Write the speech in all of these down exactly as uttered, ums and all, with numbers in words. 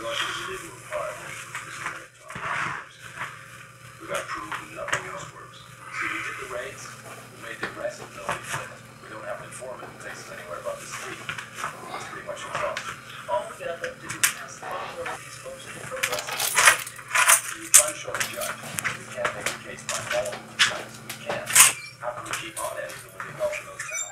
We got proof and nothing else works. See, we did the raids, we made the arrests, and nobody flipped. We don't have an informant who takes us anywhere above the street. It's pretty much exhausted. All we got left to do is ask the one of these folks to progress. So you try to show the judge. We can't make a case by following the facts. We can't. How can we keep on anything when they go for those towns?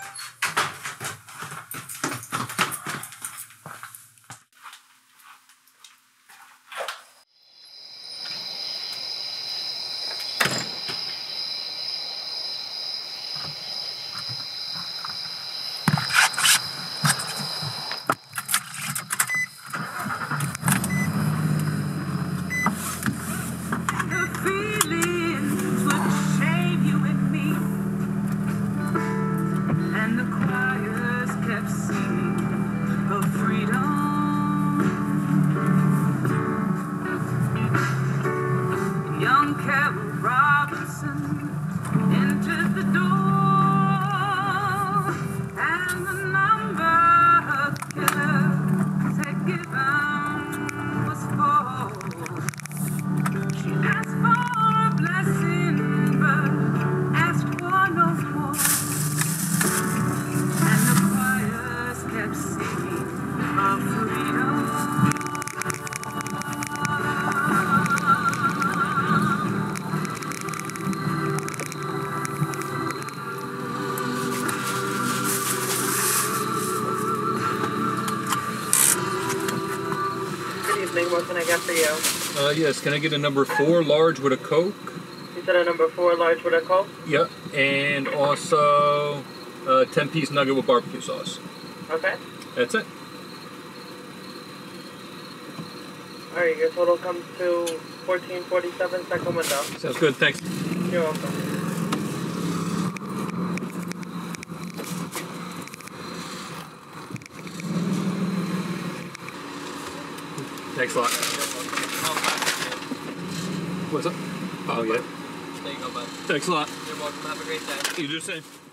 What can I get for you? Uh, yes, can I get a number four large with a Coke? You said a number four large with a Coke? Yep, and also a ten piece nugget with barbecue sauce. Okay. That's it. Alright, your total comes to fourteen forty-seven, second window. Sounds good, thanks. You're welcome. Thanks a lot. What's up? Oh, yeah. There you go, bud. Thanks a lot. You're welcome. Have a great day. You do the same.